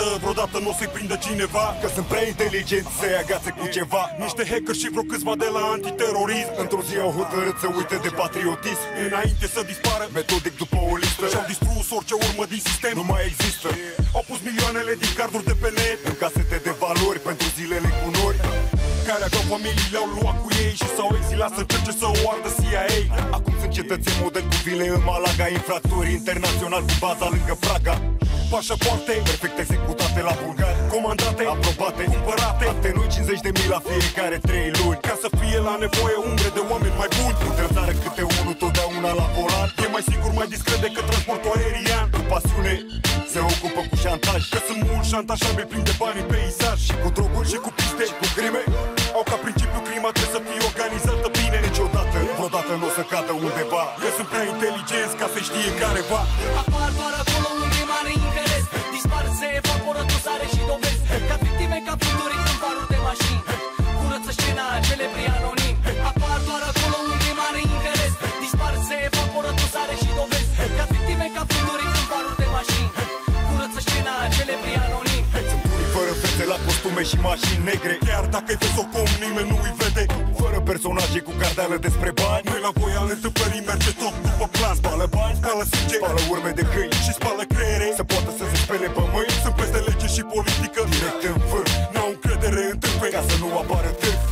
niciodată, vreodată nu o să-i prindă cineva, că sunt prea inteligent să-i agațe cu ceva. Niște hacker și vreo câțiva de la antiterorism într-o zi au hotărât să uite de patriotism, înainte să dispară metodic după o listă, și-au distrus orice urmă din sistem. nu mai există. Au pus milioanele din carduri de pe net în casete de valori pentru zilele cu nori, care aveau familii, le-au luat cu ei și s-au exilat să încerce să o ardă CIA. Acum sunt cetățeni model cu vile în Malaga, infractori internaționali cu baza lângă Praga, Pașapoarte perfect executate la bulgari, comandate, aprobate, cumpărate, acte noi 50.000 la fiecare 3 luni, ca să fie la nevoie umbre de oameni mai buni. într-o țară câte unul totdeauna la volan, E mai sigur, mai discret decât transportul aerian. cu pasiune se ocupă cu șantaj, Că sunt mulți șantajabili plini de bani în peisaj, și cu droguri și cu piste, și cu crime. au ca principiu crima trebuie să fie organizată bine. Niciodată, vreodată nu o să cadă undeva, Că sunt prea inteligenți ca să știe careva. Apar doar acolo unde e mare interes, dispar, se evaporă dosare și dovezi, ca victime, ca fluturi în varuri de mașini, curăță scena celebri anonimi. Apar doar acolo unde e mare interes, dispar, se evaporă dosare și dovezi, ca victime, ca fluturi în varuri de mașini, curăță scena celebri anonimi. sunt unii fără fețe la costume și mașini negre, Chiar dacă e vesocom, nimeni nu îi vede. fără personaje cu cardeală despre bani, Noi la voi al întâmplării merge tot după plan. spală bani, Spală sânge spală urme de câini, și spală creiere. să poată să se spele pe mâini, Sunt peste lege și politică, direct în vârf, n-au încredere în târpe. ca să nu apară târf.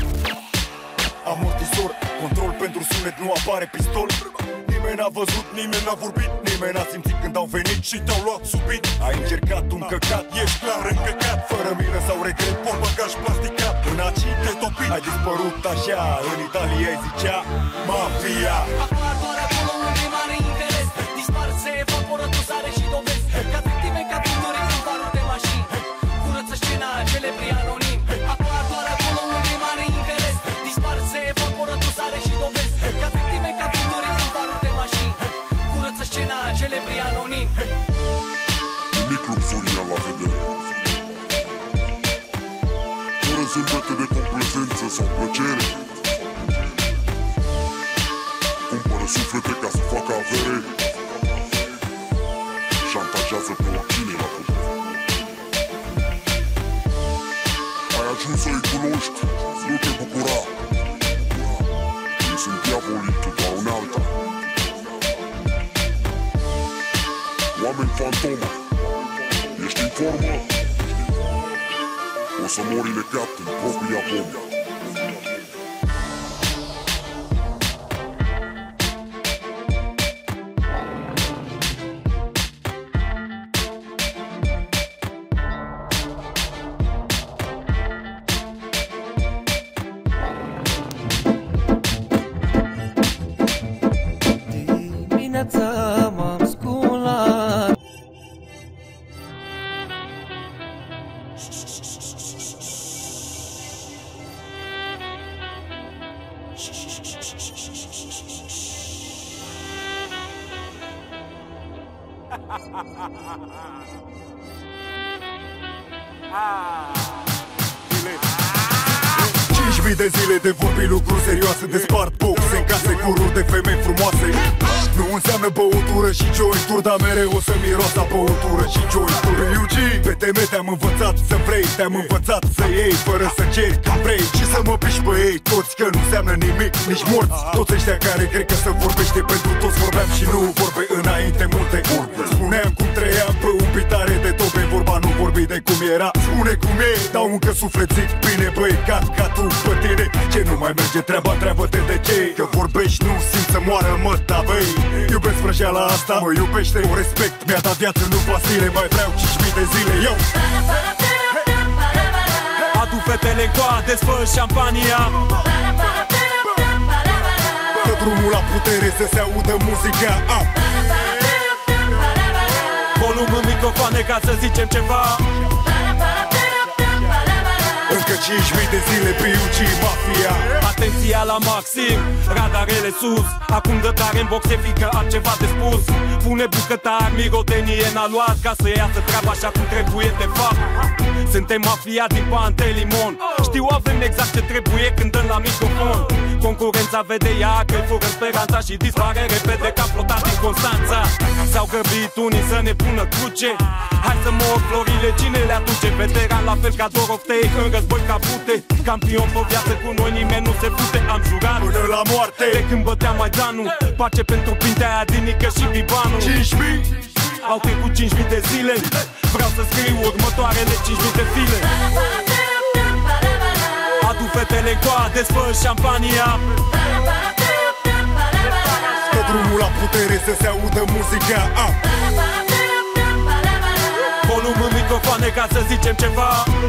Amortisor, control pentru sunet, nu apare pistol. Nimeni n-a văzut, Nimeni n-a vorbit nimeni n-a simțit când au venit și și te-au luat subit. ai încercat un căcat, Ești clar încăcat, fără milă sau regret, por bagaj plasticat. în aci Te-ai topit, ai dispărut așa, în Italia îi zicea mafia. Apar doar acolo unde e mare interes, dispar, se evaporă dosare și dovezi, ca victime, ca fluturi în varuri de mașini, curăță scena celebri anonimi. Apar doar acolo unde e mare interes, dispar, se evaporă dosare și dovezi, ca victime, ca fluturi în varuri de mașini, curăță scena celebri anonimi. Nimic luxurian la vedere, fără zâmbete de complezență sau plăcere. Cumpără suflete ca să facă avere, șantajează pe oricine la putere. Ai ajuns să-i cunoști, nu te bucura, ei sunt diavolii, tu doar unealta. Oameni fantomă, ești în formă, o să mori legat în propria bombă. Dimineața m-am sculat, Mii de zile de vorbi lucruri serioase, de spart boxe în case cu ruri de femei frumoase. Nu înseamnă băutură și jointuri, dar mereu o să miroasă a băutură și jointuri. UG, pe teme te-am învățat să vrei, te-am învățat să iei fără să ceri când vrei, și să mă piși pe ei toți, că nu înseamnă nimic, nici morți. Toți ăștia care cred că se vorbește pentru toți, vorbeam și nu vorbe înainte multe urbe. Spuneam cum trăiam pe un pitare de tope, vorba nu vorbi de cum era, spune cum e. Dau încă sufletit, bine băi, ca tu pe tine. Ce nu mai merge treaba, treabă-te de ce? Că vorbești, nu simt să moară, mă, da băi. Iubesc vrăjeala asta, mă iubește, o respect. Mi-a dat viață, nu pastile, mai vreau 5.000 de zile, eu. Adu fetele în coade, spă șampania, Dă drumul la putere să se audă muzica. volum în microfoane ca să zicem ceva. Încă 5.000 de zile pe UG Mafia. Atenția la maxim, radarele sus. Acum dă tare în boxe, fiindcă am ceva de spus. Pune bucătar, mirodenie n-a luat, ca să iasă treaba așa cum trebuie de fapt. Suntem mafia din Pantelimon, știu avem exact ce trebuie când dăm la microfon. Concurența vede ea că fură speranța și dispare repede ca flotat din Constanța. S-au grăbit unii să ne pună cruce. Hai să mor florile, cine le aduce? Veteran la fel ca Doroftei în război ca Bute. Campion pe viață cu noi nimeni nu se fute. Am jurat până la moarte de când băteam Maidanul. Pace pentru Pintea aia din Nică și Bibanu. 5.000 au trecut 5.000 de zile. Vreau să scriu următoarele 5.000 de file. Adu fetele în coadă, fă șampania. Pe drumul la putere să se audă muzica. Volum în microfoane ca să zicem ceva.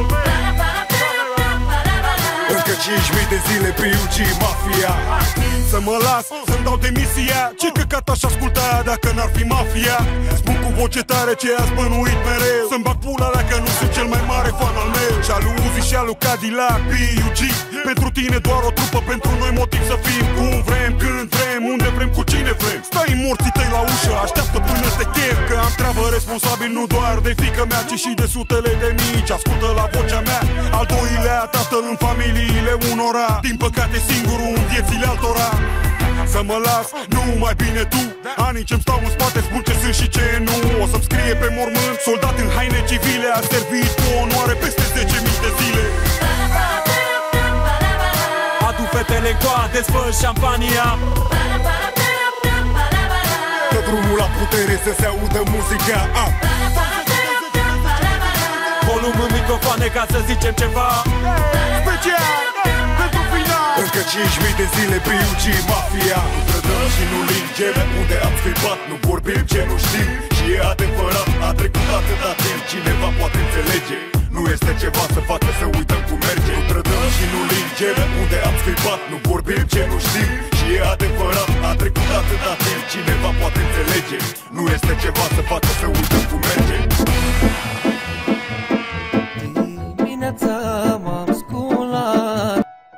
Încă 5.000 de zile pe UG Mafia. Să mă las, să-mi dau demisia. Ce căcat aș asculta dacă n-ar fi mafia? Spun cu voce tare ce ați bănuit mereu. Să-mi bag pula dacă nu sunt cel mai mare fan al meu. Și al Uzi și al lui Cadillac, B.U.G. Pentru tine doar o trupă, pentru noi motiv să fim. Cum vrem, când vrem, unde vrem, cu cine vrem. Stai morții tăi la ușă, așteaptă până te chem. Că am treabă responsabil nu doar de fiică mea, ci și de sutele de mici. Ascultă la vocea mea, al doilea tatăl în familiile unora. Din păcate singurul în viețile altora. Să mă las, nu mai bine tu. Anii ce-mi stau în spate spun ce sunt și ce nu. O să-mi scrie pe mormânt, soldat în haine civile. A servit cu onoare peste 10.000 de zile. Adu fetele în coadă, fă șampania. Pe drumul la putere să se audă muzica. Volum în microfoane ca să zicem ceva. Special pentru final. Încă 5.000 de zile pe UG Mafia. Nu trădăm și nu lingem. Unde am scripat nu vorbim ce nu știm. Și e adevărat, a trecut atâta timp. Cineva poate înțelege. Nu este ceva să facă să uităm cum merge. Nu trădăm și nu lingem. Unde am scripat nu vorbim ce nu știm. Și e adevărat, a trecut atâta timp. Cineva poate înțelege. Nu este ceva să facă să uităm cum merge. Dimineața m-am sculat.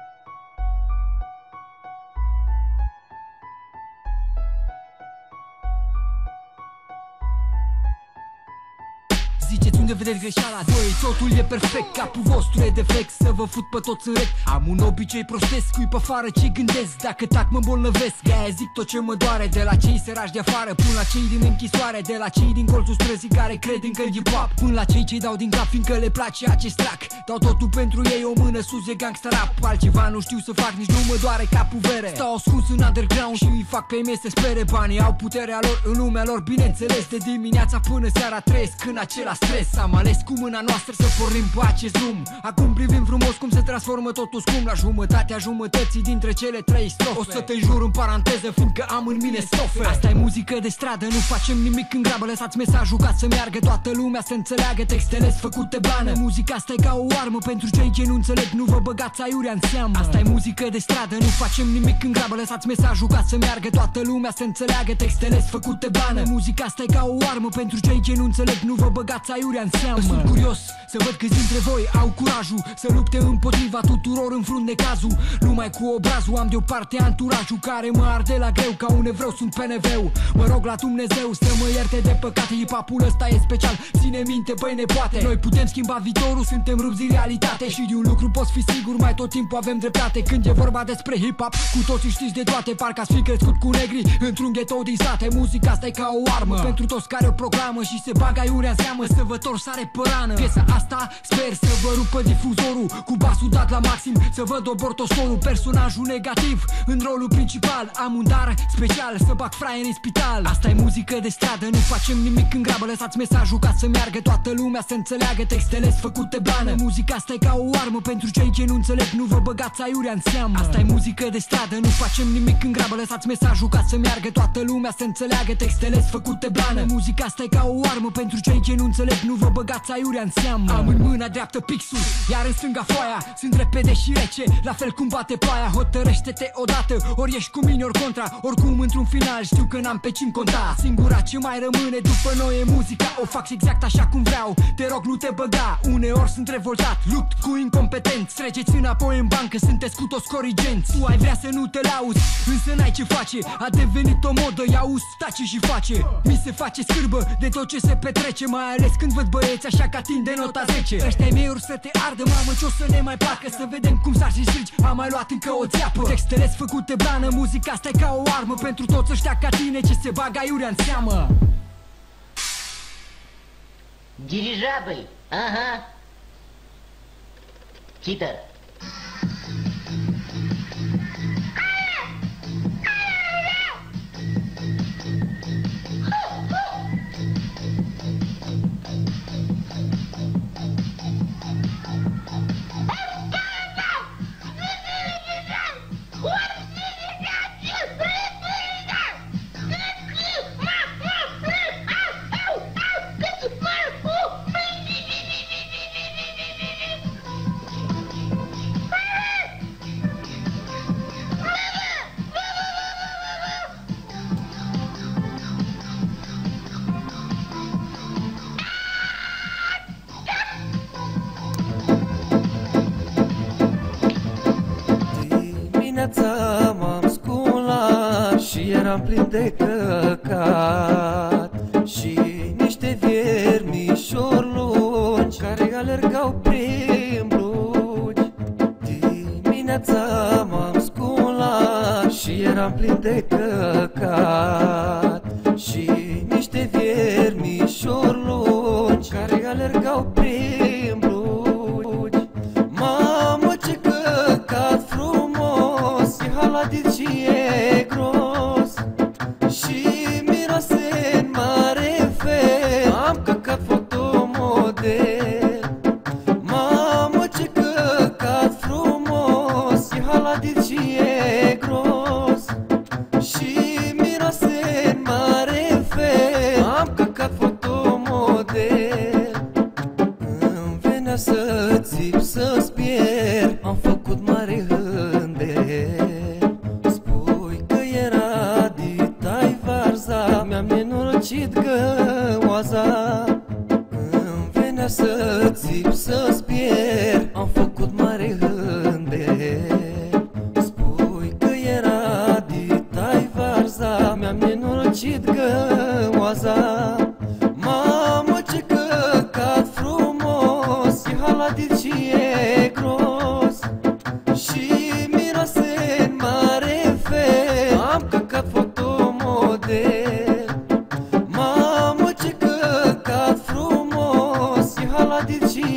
Ziceți unde vedeți greșeala, voi, totul e perfect. Capul vostru e defect, să vă fut pe toți în rec. Am un obicei prostesc, cui pe afară ce gândesc. Dacă tac mă îmbolnăvesc, de-aia zic tot ce mă doare. De la cei sărași de afară, până la cei din închisoare. De la cei din colțul străzii care cred încă e pop, până la cei ce dau din cap fiindcă le place acest track. Dau totul pentru ei, o mână sus e gangsta rap. Altceva nu știu să fac, nici nu mă doare capul vere. Stau ascuns în underground și îi fac pe ei să spere. Banii au puterea lor în lumea lor, bineînțeles. De dimineața până seara trăiesc în același stres. Am ales cu mâna noastră să pornim pe acest drum. Acum privim frumos cum se transformă totul scump. La jumătatea jumătății dintre cele trei strofe. O să te jur în paranteză fiindcă am în mine stofe. Asta e muzică de stradă, nu facem nimic în grabă. Lăsați mesajul ca să meargă toată lumea să înțeleagă. Textele făcute blană. Muzica asta e ca o armă pentru cei ce nu înțeleg. Nu vă băgați aiurea în seamă. Asta e muzică de stradă, nu facem nimic în grabă. Lăsați mesajul ca să meargă toată lumea să înțeleagă. Textele făcute blană. Muzica asta e ca o armă pentru cei ce nu înțeleg. Nu vă băgați aiurea în seamă. Sunt curios să văd câți dintre voi au curajul să lupte împotriva tuturor în frunte cazul. Numai cu obrazul am deoparte anturajul care mă arde la greu ca un evreu, sunt PNV-ul. Mă rog la Dumnezeu să mă ierte de păcate. Hip-hop-ul ăsta e special, ține minte, băi ne poate. Noi putem schimba viitorul, suntem rupți din realitate. Și de un lucru poți fi sigur, mai tot timpul avem dreptate. Când e vorba despre hip-hop, cu toții știți de toate. Parcă ați fi crescut cu negri într-un ghetto din sate. Muzica asta e ca o armă pentru toți care o proclamă și se bagă aiurea în seamă să vă torni sare pe rană. Piesa asta sper să vă rupă difuzorul cu basul dat la maxim, să văd obortosorul, personajul negativ în rolul principal. Am un dar special să bag fraier în spital. Asta e muzică de stradă, nu facem nimic în grabă. Lăsați mesajul ca să meargă toată lumea să înțeleagă. Textele făcute blană. Muzica asta e ca o armă pentru cei ce nu înțeleg. Nu vă băgați aiurea în seamă. Asta e muzică de stradă, nu facem nimic în grabă. Lăsați mesajul ca să meargă toată lumea să înțeleagă. Textele făcute blană. Muzica asta e ca o armă pentru cei ce nu înțeleg. Nu vă băgați aiurea în seamă. Am în mâna dreaptă pixul, iar în stânga foaia. Sunt repede și rece, la fel cum bate ploaia. Hotărăște-te odată, ori ești cu mine, ori contra. Oricum într-un final știu că n-am pe cine conta. Singura ce mai rămâne după noi e muzica. O fac exact așa cum vreau, te rog nu te băga. Uneori sunt revoltat, lupt cu incompetenți. Treceți înapoi în bancă, sunteți cu toți corigenți. Tu ai vrea să nu te lauzi, însă n-ai ce face. A devenit o modă, ia auzi, tace și face. Mi se face scârbă de tot ce se petrece, mai ales când văd băieți așa ca tinde nota 10. Ăștia-i mei ori să te ardă, mamă, ce-o să ne mai placă. Să vedem cum s-ar și strici, am mai luat încă o țeapă. Textele făcute blană, muzica asta e ca o armă pentru toți ăștia ca tine ce se bagă aiurea în seamă. Dirijabil, aha. Cheater. M-am sculat și eram plin de căcat și niște viermișori lungi care alergau prin blugi. Dimineața m-am sculat și eram plin de căcat și niște viermișori lungi care alergau prin blugi. Mamă, ce căcat frumos, e haladit și e gros și miroase-n mare fel. Am căcat fotomodel. Mamă, ce căcat frumos, e haladit și e gros și miroase-n mare fel. Am căcat fotomodel. Îmi venea să țip, să spier, am făcut mare hândel. Spui că era ditai varza, mi-am nenorocit găoaza. Îmi venea să țip, să spier, am făcut mare hândel. Spui că era ditai varza, mi-am nenorocit găoaza. Mamă, ce căcat frumos, e haladit și e gros și miroase-n mare fel. Am căcat fotomodel. Mamă, ce căcat frumos, e haladit și